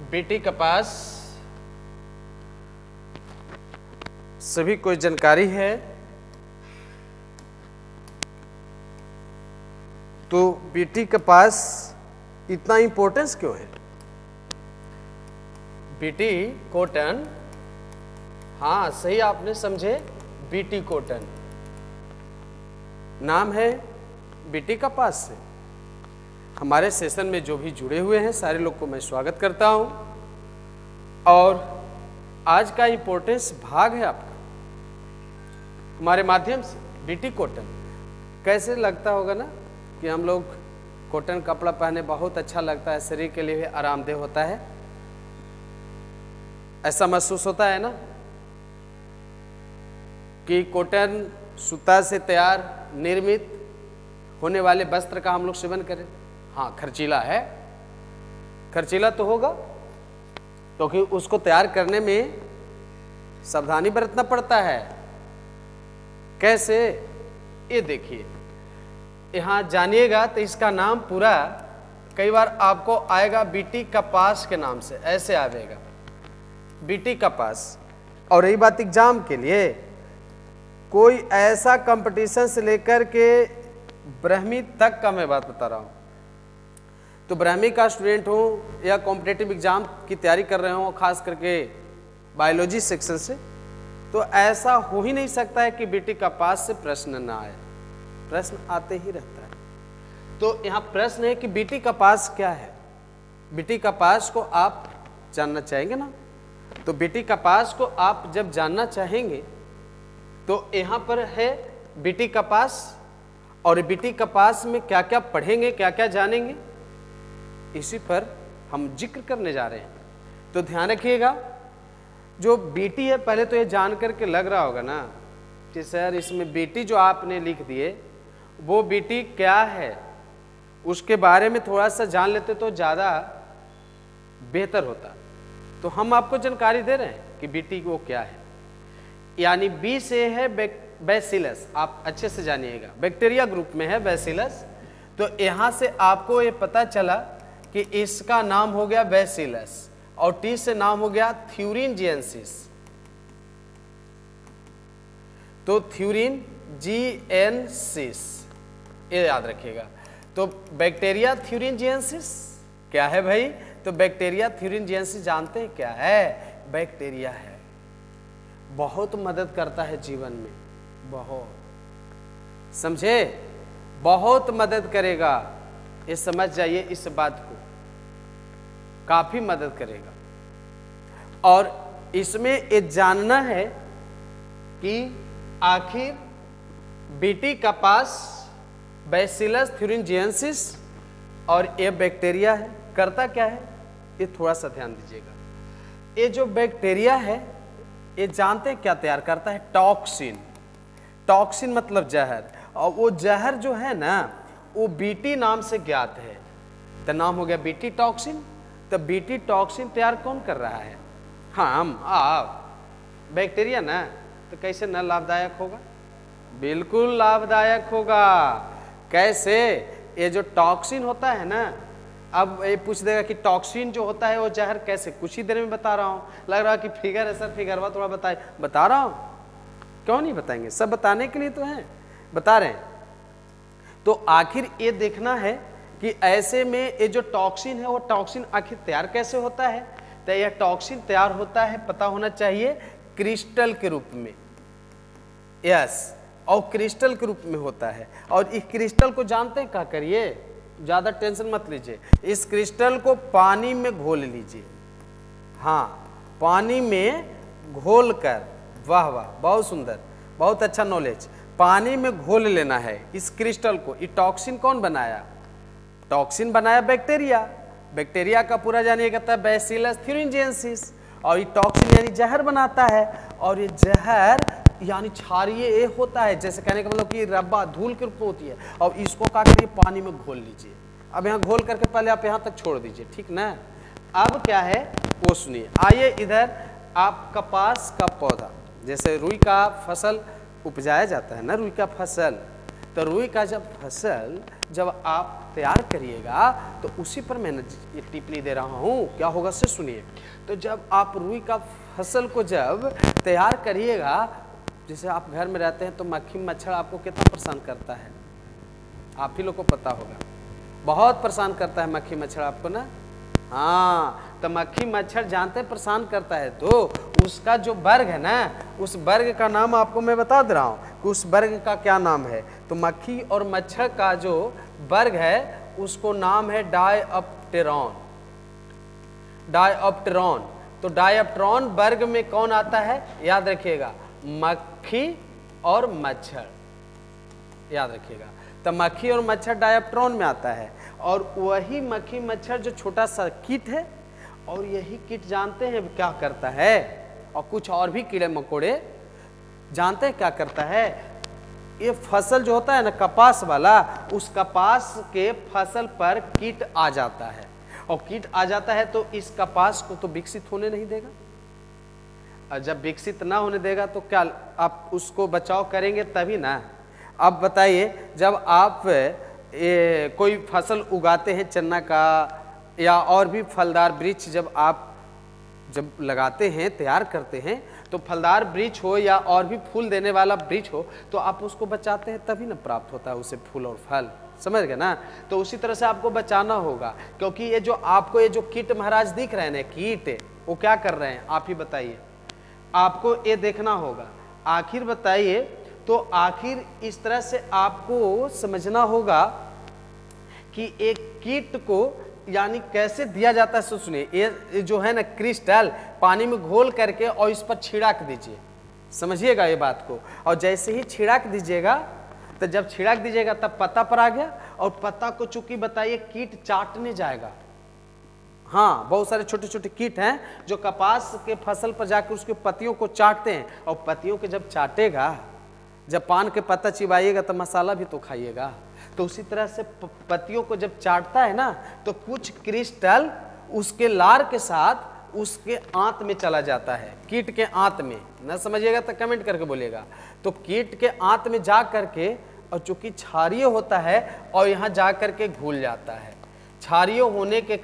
BT कपास सभी को जानकारी है। तो बीटी कपास इतना इंपॉर्टेंस क्यों है? बीटी कॉटन, हाँ सही आपने समझे, बीटी कॉटन नाम है बीटी कपास से। हमारे सेशन में जो भी जुड़े हुए हैं सारे लोग को मैं स्वागत करता हूं। और आज का इंपॉर्टेंस भाग है आपका हमारे माध्यम से बीटी कॉटन। कैसे लगता होगा ना कि हम लोग कॉटन कपड़ा पहने, बहुत अच्छा लगता है, शरीर के लिए भी आरामदेह होता है, ऐसा महसूस होता है ना कि कॉटन सूता से तैयार निर्मित होने वाले वस्त्र का हम लोग सेवन करें। हाँ खर्चीला है, खर्चीला तो होगा क्योंकि उसको तैयार करने में सावधानी बरतना पड़ता है। कैसे, ये देखिए यहाँ जानिएगा तो इसका नाम पूरा कई बार आपको आएगा बीटी कपास के नाम से, ऐसे आएगा बीटी कपास। और रही बात एग्जाम के लिए, कोई ऐसा कंपटीशन से लेकर के ब्रह्मी तक का मैं बात बता रहा हूँ। तो ब्रह्मी का स्टूडेंट हो या कॉम्पिटिटिव एग्जाम की तैयारी कर रहे हो, खास करके बायोलॉजी सेक्शन से, तो ऐसा हो ही नहीं सकता है कि बीटी कपास से प्रश्न ना आए। प्रश्न आते ही रहता है। तो यहाँ प्रश्न है कि बीटी कपास क्या है। बीटी कपास को आप जानना चाहेंगे ना। तो बीटी कपास को आप जब जानना चाहेंगे तो यहाँ पर है बीटी कपास, और बीटी कपास में क्या क्या पढ़ेंगे, क्या क्या जानेंगे, इसी पर हम जिक्र करने जा रहे हैं। तो ध्यान रखिएगा, जो बीटी है, पहले तो ये जान करके लग रहा होगा ना कि सर इसमें बीटी जो आपने लिख दिए वो बीटी क्या है, उसके बारे में थोड़ा सा जान लेते तो ज़्यादा बेहतर होता। तो हम आपको जानकारी दे रहे हैं कि बीटी वो क्या है। यानी बी से है बैसिलस, आप अच्छे से जानिएगा, बैक्टीरिया ग्रुप में है बैसिलस। तो यहाँ से आपको ये पता चला कि इसका नाम हो गया बैसिलस, और टी से नाम हो गया थ्यूरिनजिएंसिस। तो थ्यूरिनजिएंसिस, ये याद रखिएगा। तो बैक्टीरिया थ्यूरिनजिएंसिस क्या है भाई? तो बैक्टीरिया थ्यूरिनजिएंसिस जानते हैं क्या है? बैक्टीरिया है, बहुत मदद करता है जीवन में, बहुत, समझे, बहुत मदद करेगा। ये समझ जाइए, इस बात को काफी मदद करेगा। और इसमें ये जानना है कि आखिर बीटी कपास बैसिलस थ्यूरिनजिएंसिस और ये बैक्टीरिया है, करता क्या है, ये थोड़ा सा ध्यान दीजिएगा। ये जो बैक्टीरिया है ये जानते हैं क्या तैयार करता है? टॉक्सिन। टॉक्सिन मतलब जहर, और वो जहर जो है ना वो बीटी नाम से ज्ञात है, तो नाम हो गया बीटी टॉक्सिन। तो बीटी टॉक्सिन तैयार कौन कर रहा है? हाँ हम, आप, बैक्टीरिया ना। तो कैसे न लाभदायक होगा? बिल्कुल लाभदायक होगा। कैसे? ये जो टॉक्सिन होता है ना, अब ये पूछ देगा कि टॉक्सिन जो होता है वो जहर कैसे, कुछ ही देर में बता रहा हूँ। लग रहा है कि फिगर है सर, फिगरवा थोड़ा बताए, बता रहा हूँ, क्यों नहीं बताएंगे, सब बताने के लिए तो है, बता रहे हैं। तो आखिर ये देखना है कि ऐसे में ये जो टॉक्सिन है वो टॉक्सिन आखिर तैयार कैसे होता है। तो यह टॉक्सिन तैयार होता है, पता होना चाहिए, क्रिस्टल के रूप में। यस, और क्रिस्टल के रूप में होता है। और इस क्रिस्टल को जानते हैं क्या करिए, ज़्यादा टेंशन मत लीजिए, इस क्रिस्टल को पानी में घोल लीजिए। हाँ, पानी में घोल कर, वाह वाह, बहुत सुंदर, बहुत अच्छा नॉलेज। पानी में घोल लेना है इस क्रिस्टल को। ये टॉक्सिन कौन बनाया? टॉक्सिन बनाया बैक्टीरिया। बैक्टीरिया का पूरा जानिए कहता है बैसिलस थ्यूरिनजिएंसिस, और ये टॉक्सिन यानी जहर बनाता है। और ये जहर यानी क्षारीय होता है, जैसे कहने का मतलब कि रब्बा धूल के रूप में होती है। और इसको क्या करिए, पानी में घोल लीजिए। अब यहाँ घोल करके पहले आप यहाँ तक छोड़ दीजिए, ठीक ना। अब क्या है वो सुनिए। आइए इधर, आप कपास का पौधा, जैसे रुई का फसल उपजाया जाता है ना, रुई का फसल, तो रुई का जब फसल जब आप तैयार करिएगा तो उसी पर मैं ये टिप्पणी दे रहा हूँ, क्या होगा से सुनिए। तो जब आप रुई का फसल को जब तैयार करिएगा, जैसे आप घर में रहते हैं तो मक्खी मच्छर आपको कितना परेशान करता है, आप ही लोग को पता होगा, बहुत परेशान करता है मक्खी मच्छर आपको ना। हाँ, तो मक्खी मच्छर जानते हैं परेशान करता है, तो उसका जो वर्ग है ना, उस वर्ग का नाम आपको मैं बता दे रहा हूँ कि उस वर्ग का क्या नाम है। तो मक्खी और मच्छर का जो वर्ग है उसको नाम है डायप्टेरॉन। डायप्टेरॉन, तो डायप्टेरॉन वर्ग में कौन आता है, याद रखिएगा, मक्खी और मच्छर, याद रखिएगा। तो मक्खी और मच्छर डायप्टेरॉन में आता है, और वही मक्खी मच्छर जो छोटा सा कीट है, और यही कीट जानते हैं क्या करता है, और कुछ और भी कीड़े मकोड़े जानते हैं क्या करता है। ये फसल जो होता है ना कपास वाला, उस कपास के फसल पर कीट आ जाता है, और कीट आ जाता है तो इस कपास को तो विकसित होने नहीं देगा, और जब विकसित ना होने देगा तो क्या आप उसको बचाव करेंगे तभी ना। अब बताइए, जब आप कोई फसल उगाते हैं चना का या और भी फलदार वृक्ष, जब लगाते हैं तैयार करते हैं, तो फलदार वृक्ष हो या और भी फूल देने वाला वृक्ष हो, तो आप उसको बचाते हैं तभी ना प्राप्त होता है उसे फूल और फल, समझ गए ना। तो उसी तरह से आपको बचाना होगा, क्योंकि ये जो आपको ये जो कीट महाराज दिख रहे हैं ना, कीट वो क्या कर रहे हैं आप ही बताइए, आपको ये देखना होगा। आखिर बताइए, तो आखिर इस तरह से आपको समझना होगा कि एक कीट को यानी कैसे दिया जाता है। सुनिए, ये जो है ना क्रिस्टल पानी में घोल करके और इस पर छिड़क दीजिए, समझिएगा ये बात को। और जैसे ही छिड़क दीजिएगा, तो जब छिड़क दीजिएगा तब पत्ता पर आ गया, और पत्ता को चूंकि बताइए कीट चाटने जाएगा। हाँ, बहुत सारे छोटे छोटे कीट हैं जो कपास के फसल पर जाकर उसके पत्तियों को चाटते हैं, और पत्तियों के जब चाटेगा, जब पान के पत्ता चिबाइएगा तो मसाला भी तो खाइएगा। तो उसी तरह से पत्तियों को जब चाटता है ना, तो कुछ क्रिस्टल उसके लार के साथ उसके आंत में चला जाता है, कीट के आंत में। ना समझिएगा तो कमेंट करके बोलिएगा। तो कीट के आंत में जा करके, और चूंकि क्षारीय होता है और यहाँ जा करके घुल जाता है, क्षारीय होने के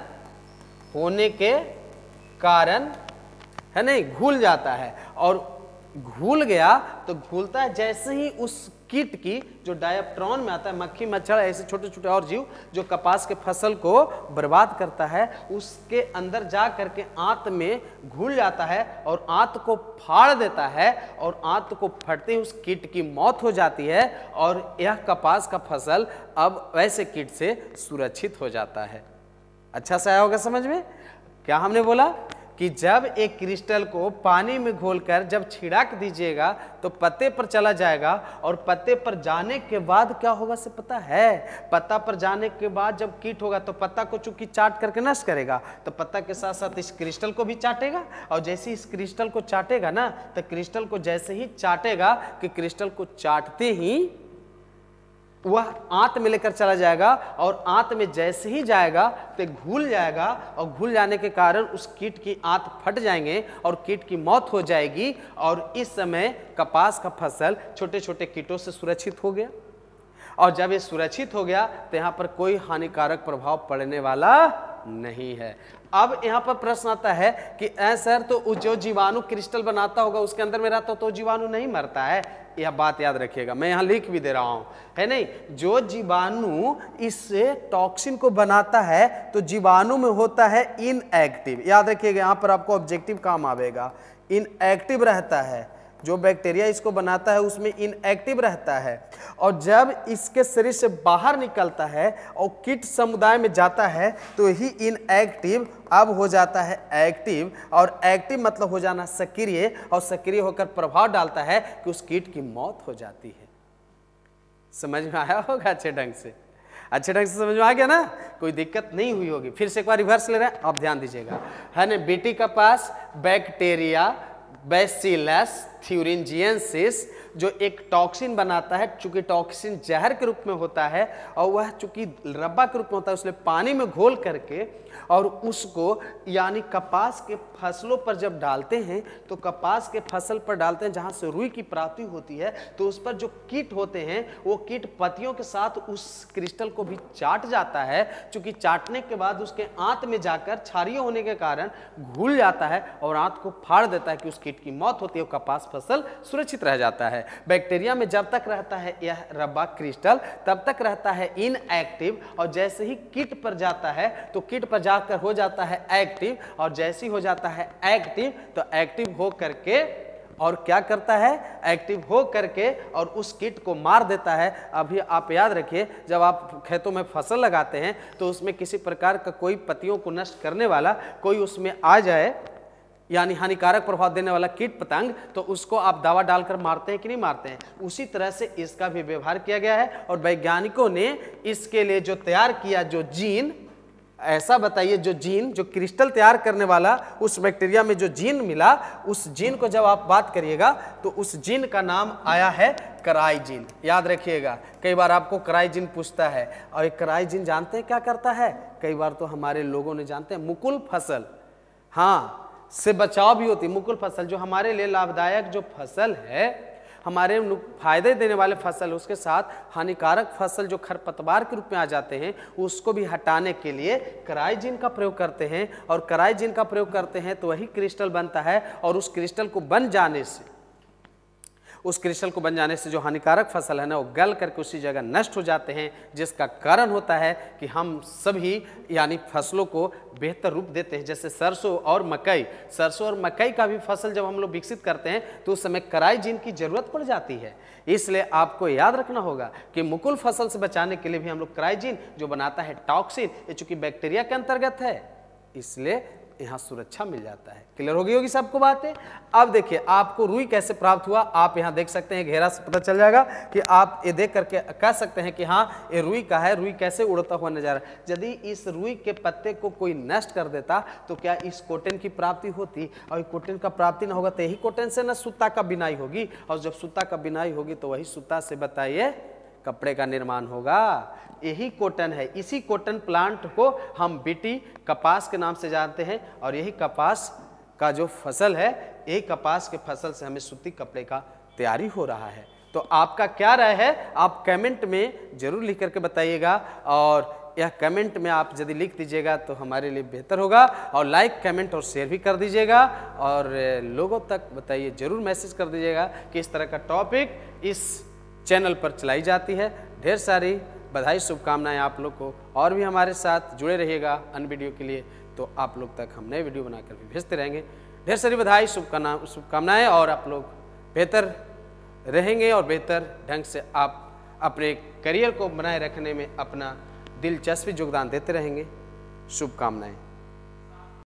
कारण है नहीं, घुल जाता है। और घुल गया तो घुलता है, जैसे ही उस कीट की जो डायप्टेरॉन में आता है, मक्खी मच्छर ऐसे छोटे छोटे और जीव जो कपास के फसल को बर्बाद करता है, उसके अंदर जा करके आंत में घुल जाता है और आंत को फाड़ देता है, और आंत को फटते ही उस कीट की मौत हो जाती है, और यह कपास का फसल अब वैसे कीट से सुरक्षित हो जाता है। अच्छा सा आया होगा समझ में। क्या हमने बोला कि जब एक क्रिस्टल को पानी में घोलकर जब छिड़क दीजिएगा तो पत्ते पर चला जाएगा, और पत्ते पर जाने के बाद क्या होगा से पता है, पत्ता पर जाने के बाद जब कीट होगा तो पत्ता को चूंकि चाट करके नष्ट करेगा, तो पत्ता के साथ साथ इस क्रिस्टल को भी चाटेगा, और जैसे इस क्रिस्टल को चाटेगा ना, तो क्रिस्टल को जैसे ही चाटेगा कि क्रिस्टल को चाटते ही वह आंत में लेकर चला जाएगा, और आंत में जैसे ही जाएगा तो घुल जाएगा, और घुल जाने के कारण उस कीट की आंत फट जाएंगे और कीट की मौत हो जाएगी, और इस समय कपास का फसल छोटे छोटे कीटों से सुरक्षित हो गया। और जब ये सुरक्षित हो गया तो यहाँ पर कोई हानिकारक प्रभाव पड़ने वाला नहीं है। अब यहाँ पर प्रश्न आता है कि सर, तो जो जीवाणु क्रिस्टल बनाता होगा उसके अंदर में रहता तो जीवाणु नहीं मरता है? यह बात याद रखिएगा, मैं यहाँ लिख भी दे रहा हूँ, है नहीं। जो जीवाणु इस टॉक्सिन को बनाता है तो जीवाणु में होता है इनएक्टिव। याद रखिएगा, यहाँ पर आपको ऑब्जेक्टिव काम आवेगा। इनएक्टिव रहता है, जो बैक्टीरिया इसको बनाता है उसमें इनएक्टिव रहता है, और जब इसके शरीर से बाहर निकलता है और कीट समुदाय में जाता है तो ही इनएक्टिव अब हो जाता है एक्टिव, और एक्टिव मतलब हो जाना सक्रिय, और सक्रिय होकर प्रभाव डालता है कि उस कीट की मौत हो जाती है। समझ में आया होगा अच्छे ढंग से? अच्छे ढंग से समझ में आ गया ना, कोई दिक्कत नहीं हुई होगी। फिर से एक बार रिवर्स ले रहे हैं, आप ध्यान दीजिएगा, है ना। बेटी का पास बैक्टीरिया बैसिलस थ्यूरिंजियंसिस जो एक टॉक्सिन बनाता है, चूंकि टॉक्सिन जहर के रूप में होता है और वह चूंकि रब्बा के रूप में होता है, इसलिए पानी में घोल करके और उसको यानी कपास के फसलों पर जब डालते हैं तो कपास के फसल पर डालते हैं जहां से रुई की प्राप्ति होती है, तो उस पर जो कीट होते हैं वो कीट पत्तियों के साथ उस क्रिस्टल को भी चाट जाता है। चूंकि चाटने के बाद उसके आंत में जाकर क्षारीय होने के कारण घुल जाता है और आंत को फाड़ देता है कि उस कीट की मौत होती है, कपास फसल सुरक्षित रह जाता है। बैक्टीरिया में जब तक रहता है यह रब्बा क्रिस्टल तब तक रहता है इनएक्टिव, और जैसे ही कीट पर जाता है तो कीट पर जाकर हो जाता है एक्टिव, और जैसे ही हो जाता है एक्टिव तो एक्टिव हो करके और क्या करता है, एक्टिव हो करके और उस कीट को मार देता है। अभी आप याद रखिए, जब आप खेतों में फसल लगाते हैं तो उसमें किसी प्रकार का कोई पत्तियों को नष्ट करने वाला कोई उसमें आ जाए, यानी हानिकारक प्रभाव देने वाला कीट पतंग, तो उसको आप दवा डालकर मारते हैं कि नहीं मारते हैं। उसी तरह से इसका भी व्यवहार किया गया है और वैज्ञानिकों ने इसके लिए जो तैयार किया जो जीन, ऐसा बताइए जो जीन, जो क्रिस्टल तैयार करने वाला उस बैक्टीरिया में जो जीन मिला, उस जीन को जब आप बात करिएगा तो उस जीन का नाम आया है कराइजिन। याद रखिएगा, कई बार आपको कराइजिन पूछता है, और ये कराइजिन जानते हैं क्या करता है, कई बार तो हमारे लोगों ने जानते हैं मुकुल फसल, हाँ, से बचाव भी होती है। मुकुल फसल जो हमारे लिए लाभदायक जो फसल है, हमारे फायदे देने वाले फसल, उसके साथ हानिकारक फसल जो खरपतवार के रूप में आ जाते हैं उसको भी हटाने के लिए कराइजिन का प्रयोग करते हैं। और कराइजिन का प्रयोग करते हैं तो वही क्रिस्टल बनता है, और उस क्रिस्टल को बन जाने से जो हानिकारक फसल है ना, वो गल करके उसी जगह नष्ट हो जाते हैं, जिसका कारण होता है कि हम सभी यानी फसलों को बेहतर रूप देते हैं। जैसे सरसों और मकई का भी फसल जब हम लोग विकसित करते हैं तो उस समय कराइजिन की जरूरत पड़ जाती है। इसलिए आपको याद रखना होगा कि मुकुल फसल से बचाने के लिए भी हम लोग कराइजिन जो बनाता है टॉक्सिन, ये चूंकि बैक्टीरिया के अंतर्गत है इसलिए यहाँ सुरक्षा मिल जाता है। क्लियर हो गई होगी सबको बातें। अब देखिए आपको रुई कैसे प्राप्त हुआ, आप यहाँ देख सकते हैं, घेरा से पता चल जाएगा कि आप ये देख करके कह सकते हैं कि हाँ ये रुई का है। रुई कैसे उड़ता हुआ नजारा, यदि इस रुई के पत्ते को कोई नष्ट कर देता तो क्या इस कॉटन की प्राप्ति होती, और कॉटन का प्राप्ति ना होगा तो यही कॉटन से ना सूता का बिनाई होगी, और जब सूता का बिनाई होगी तो वही सूता से बताइए कपड़े का निर्माण होगा। यही कॉटन है, इसी कॉटन प्लांट को हम बीटी कपास के नाम से जानते हैं, और यही कपास का जो फसल है, यही कपास के फसल से हमें सूती कपड़े का तैयारी हो रहा है। तो आपका क्या राय है, आप कमेंट में जरूर लिख करके बताइएगा, और यह कमेंट में आप यदि लिख दीजिएगा तो हमारे लिए बेहतर होगा, और लाइक कमेंट और शेयर भी कर दीजिएगा, और लोगों तक बताइए, जरूर मैसेज कर दीजिएगा कि इस तरह का टॉपिक इस चैनल पर चलाई जाती है। ढेर सारी बधाई शुभकामनाएं आप लोग को, और भी हमारे साथ जुड़े रहिएगा अन्य वीडियो के लिए, तो आप लोग तक हम नए वीडियो बनाकर भी भेजते रहेंगे। ढेर सारी बधाई शुभकामनाएं, और आप लोग बेहतर रहेंगे और बेहतर ढंग से आप अपने करियर को बनाए रखने में अपना दिलचस्पी योगदान देते रहेंगे। शुभकामनाएं।